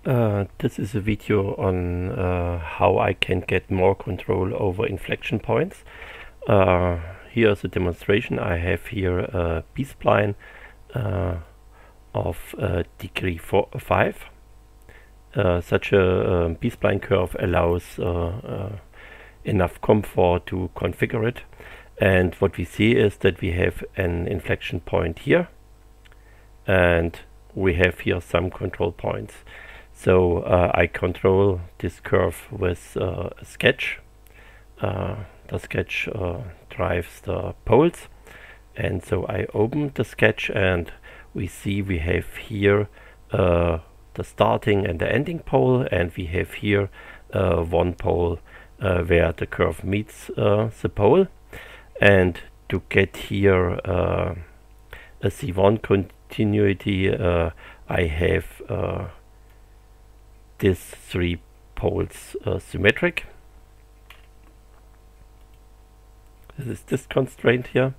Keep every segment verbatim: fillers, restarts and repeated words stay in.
Uh, this is a video on uh, how I can get more control over inflection points. Uh, here is a demonstration. I have here a B-spline uh, of uh, degree four, five. Uh, such a um, B-spline curve allows uh, uh, enough comfort to configure it. And what we see is that we have an inflection point here, and we have here some control points. So uh, I control this curve with uh, a sketch. Uh, the sketch uh, drives the poles, and so I open the sketch and we see we have here uh, the starting and the ending pole, and we have here uh, one pole uh, where the curve meets uh, the pole. And to get here uh, a C one continuity, uh, I have uh, these three poles uh, symmetric. This is this constraint here.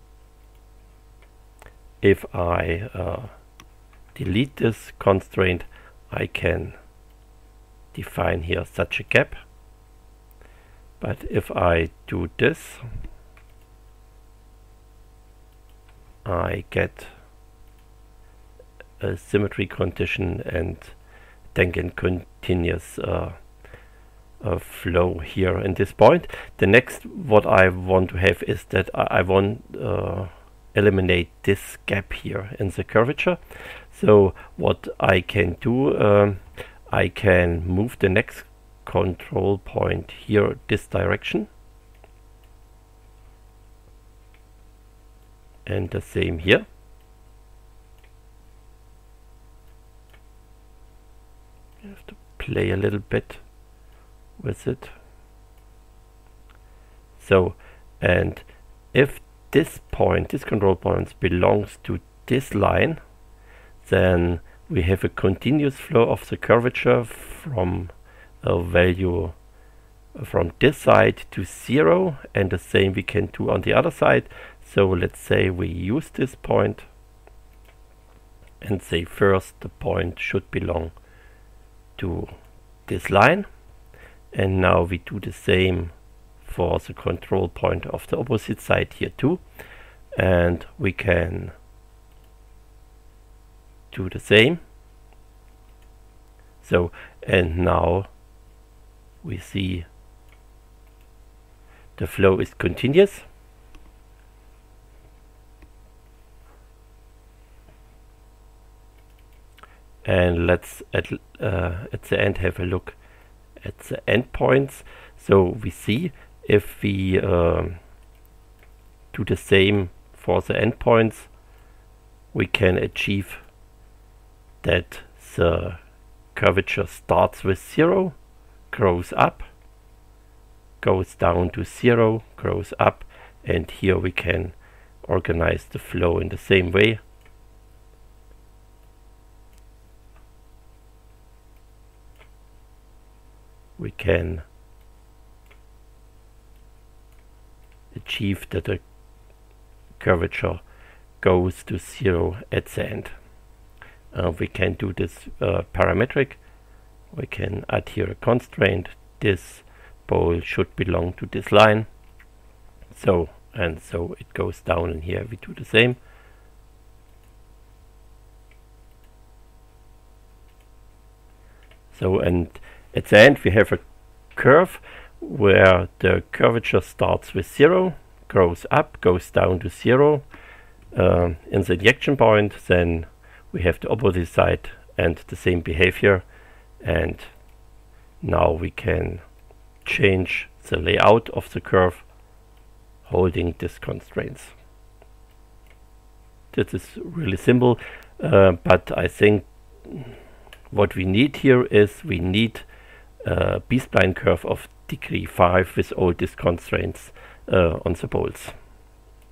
If I uh, delete this constraint, I can define here such a gap. But if I do this, I get a symmetry condition and then can continuous uh, uh, flow here in this point. The next what I want to have is that I, I want uh, eliminate this gap here in the curvature. So what I can do, um, I can move the next control point here this direction, and the same here. You have to play a little bit with it. So, and if this point, this control point belongs to this line, then we have a continuous flow of the curvature from a value from this side to zero, and the same we can do on the other side. So let's say we use this point and say first the point should belong to this line, and now we do the same for the control point of the opposite side here too, and we can do the same. So, and now we see the flow is continuous. And let's at, uh, at the end have a look at the endpoints. So we see if we uh, do the same for the endpoints, we can achieve that the curvature starts with zero, grows up, goes down to zero, grows up, and here we can organize the flow in the same way. We can achieve that the curvature goes to zero at the end. Uh, we can do this uh, parametric. We can add here a constraint. This pole should belong to this line. So, and so it goes down, and here we do the same. So, and at the end we have a curve where the curvature starts with zero, grows up, goes down to zero uh, in the injection point. Then we have the opposite side and the same behavior, and now we can change the layout of the curve holding these constraints. This is really simple, uh, but I think what we need here is we need a B-spline curve of degree five with all these constraints uh, on the poles.